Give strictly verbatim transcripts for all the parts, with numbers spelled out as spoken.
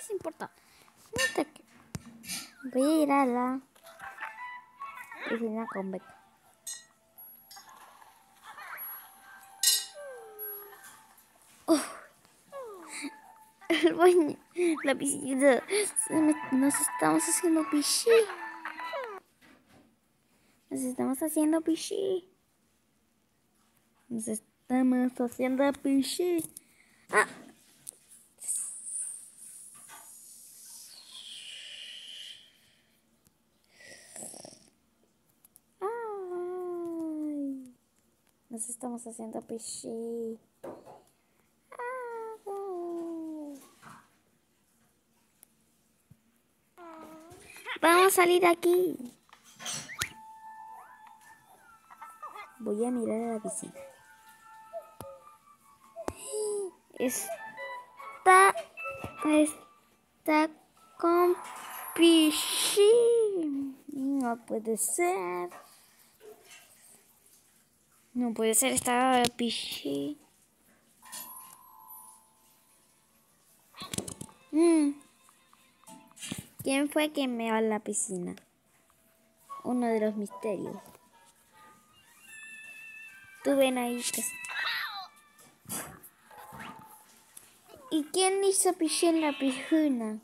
les importa? Neta que voy a ir a la piscina con Beca. Oh. El baño, la piscina. Nos estamos haciendo pichí. Nos estamos haciendo pichí. Nos estamos haciendo pichí. Ah. Ay. Nos estamos haciendo pichí. Vamos a salir de aquí. Voy a mirar a la piscina. Está, está con pichí. No puede ser. No puede ser, está pichí. Mm. ¿Quién fue quien me va a la piscina? Uno de los misterios. Tú ven ahí. ¿Y quién hizo pichí en la piscina?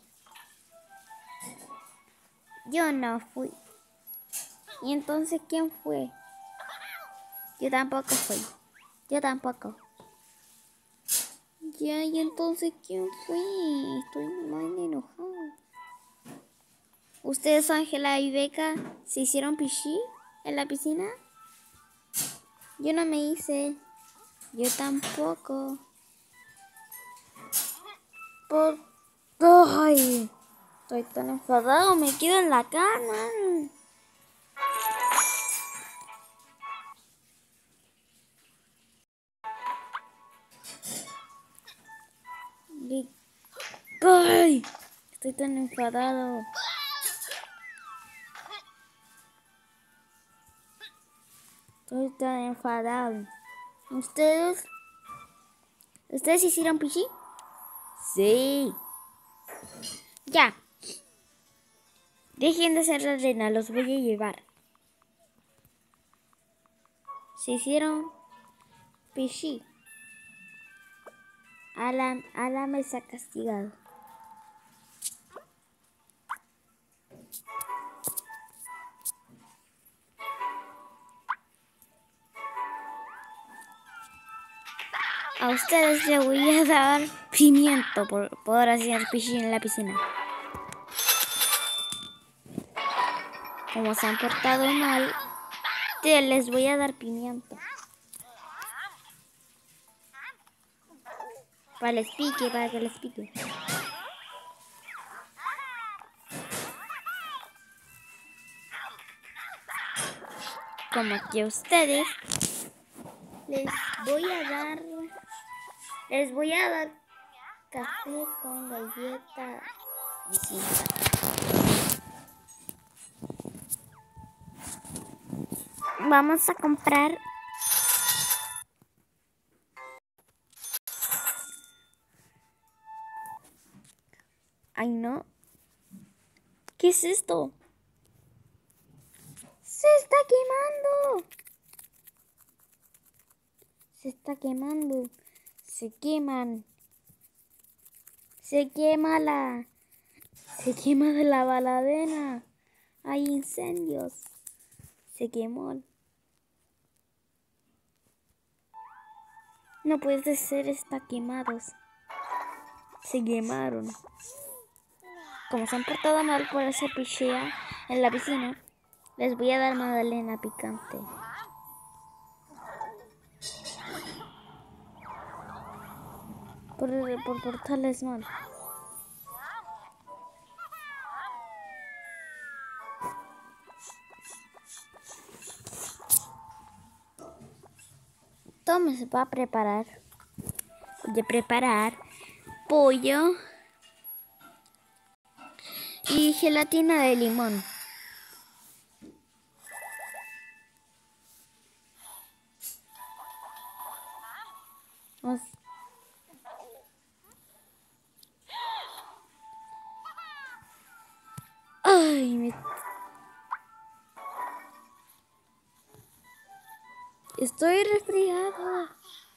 Yo no fui. ¿Y entonces quién fue? Yo tampoco fui. Yo tampoco. Ya, ¿y entonces quién fue? Estoy muy enojado. ¿Ustedes, Ángela y Beca, se hicieron pichí en la piscina? Yo no me hice. Yo tampoco. Por... ¡Ay! Estoy tan enfadado, me quedo en la cama. ¡Ay! Estoy tan enfadado. Estoy tan enfadado. ¿Ustedes? ¿Ustedes hicieron pichí? Sí. Ya. Dejen de hacer la arena, los voy a llevar. Se hicieron pichí. Alan, Alan me está castigado. A ustedes les voy a dar pimiento por poder hacer pichí en la piscina. Como se han portado mal, te les voy a dar pimiento. Para les pique, para que les pique. Como que a ustedes les voy a dar, les voy a dar café con galleta distinta. Vamos a comprar ay no, ¿qué es esto? Se está quemando. Se está quemando. Se queman. Se quema la. Se quema de la baladena. Hay incendios. Se quemó. No puede ser, está quemados. Se quemaron. Como se han portado mal por hacer pichea en la piscina, les voy a dar magdalena picante. Por, por portarles mal. Todo se va a preparar. Voy a preparar pollo y gelatina de limón. Estoy resfriado.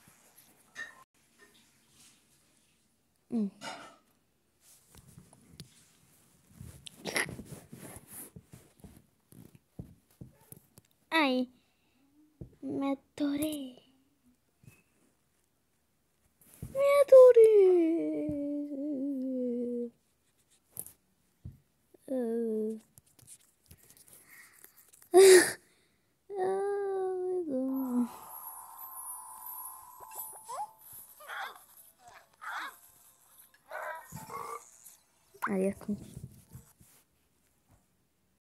Mm. Ay, me atoré. Me atoré. Uh. Adiós.